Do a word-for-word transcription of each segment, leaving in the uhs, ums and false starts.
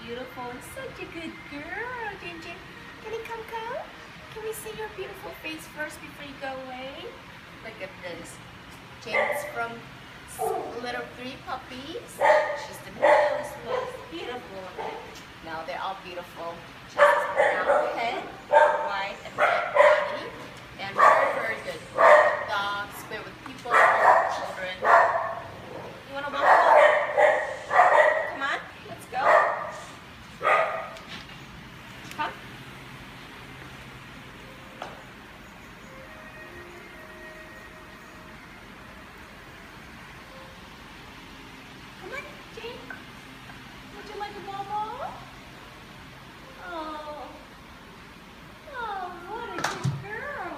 beautiful and such a good girl, Jin Jin. Can you come, come? Can we see your beautiful face first before you go away? Look at this. Jin's from little three puppies. She's the most, most beautiful one. Now they're all beautiful. She has this brown head, white and black body, and very, very good. With dogs, good with people, good with children. You want to walk along? Come on, let's go. Come. Come on, Jane. Would you like a ball ball? Oh. Oh, what a good girl.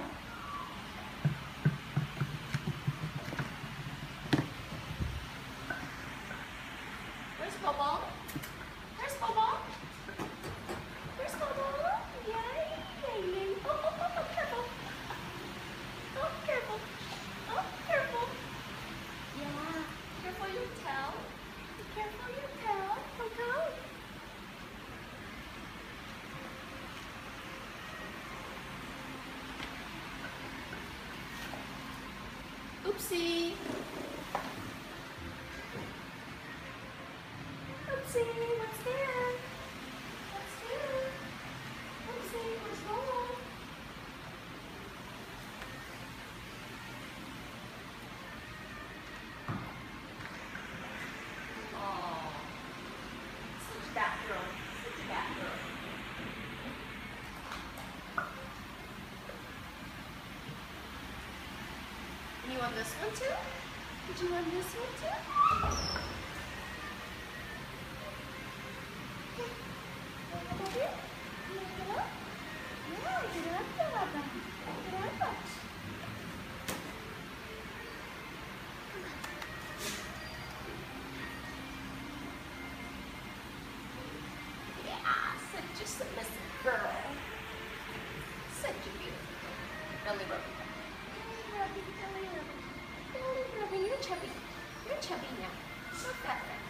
Where's Bobo? Where's Bobo? Where's Bobo? Yay, yay, yay. Oh, oh, oh, oh, careful. Oh, careful. Oh, careful. Yeah, careful your tail. Be careful your tail. Coco. Oopsie. Oopsie, what's there? What's there? Oopsie, what's wrong? Oh, such a bad girl. Such a bad girl. You want this one too? Did you want this one too? Yeah, such a submissive girl. Such a beautiful girl. Belly rubby. Belly rubby, belly rubby. Belly rubby, you're chubby. You're chubby now. Not that bad.